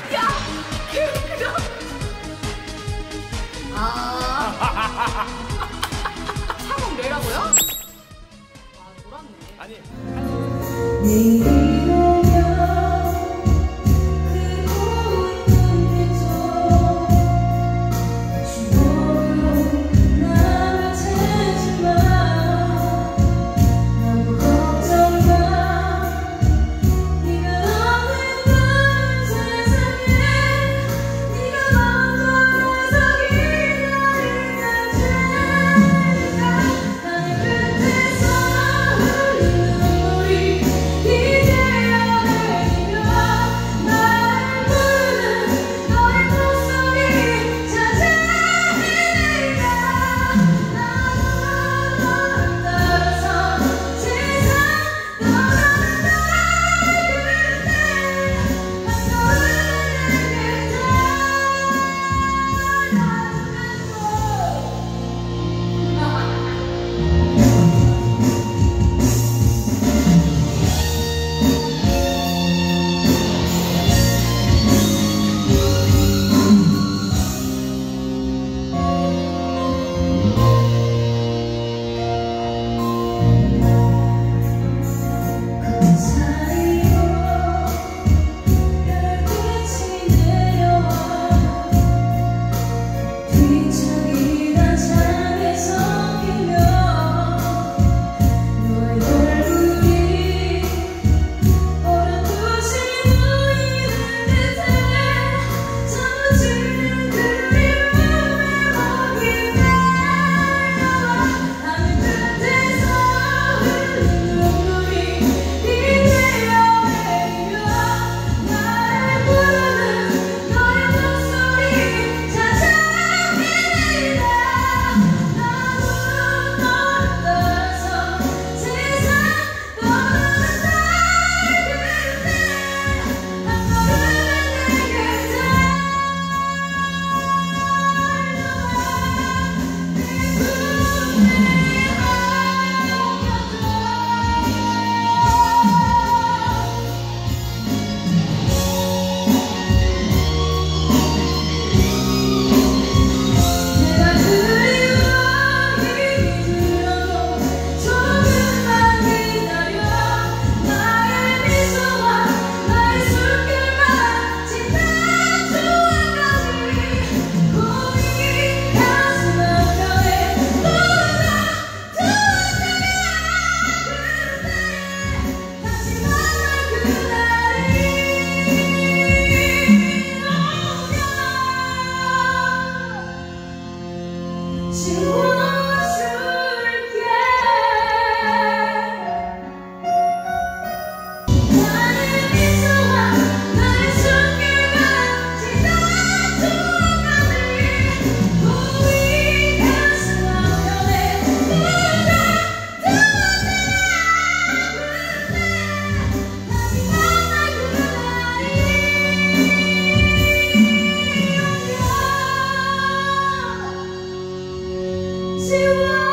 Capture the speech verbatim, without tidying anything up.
야, 그, 그럼. 아. 차공 내라고요? 아, 돌았네. 아니. 내일이 오면 그 고운 눈빛도 추억으로 남을 테지만 너무 걱정마. 네가 없는 그 세상에 네가 먼저 와서 기다릴 테니까 나의 끝에서 흘리는 눈물이 이제야 내리며 나를 부르는 너의 목소리 찾아 헤매다. 나도 너를 따라서 세상 떠나는 날 그때 한 걸음 내게 그 사이로 별빛이 내려와 뒤척이던 잠에 섞이며 너의 얼굴이 어렴풋이 보이는 듯해 사무치는 그리움에 먹이 내려와 하늘 끝에서 흐르는 눈물이 이제야 내리며 나를 부르는 너의 목소리 찾아 헤매다. 나도 너를 따라서 세상 떠나는 날 그때 한 걸음 내게 내가 그리워 힘이 들어도 조금만 기다려. 나의 미소와 나의 숨결만 지난 추억까지 고이 가슴 한켠에 쏟아 두었다가 그때 다시 만날 그날이 오면 지워줄게. 나의 미소와 나의 숨결만 지난 추억까지 고이 가슴 한켠에 쏟아 두었다가 그때 다시 만날 그날이 오면 지워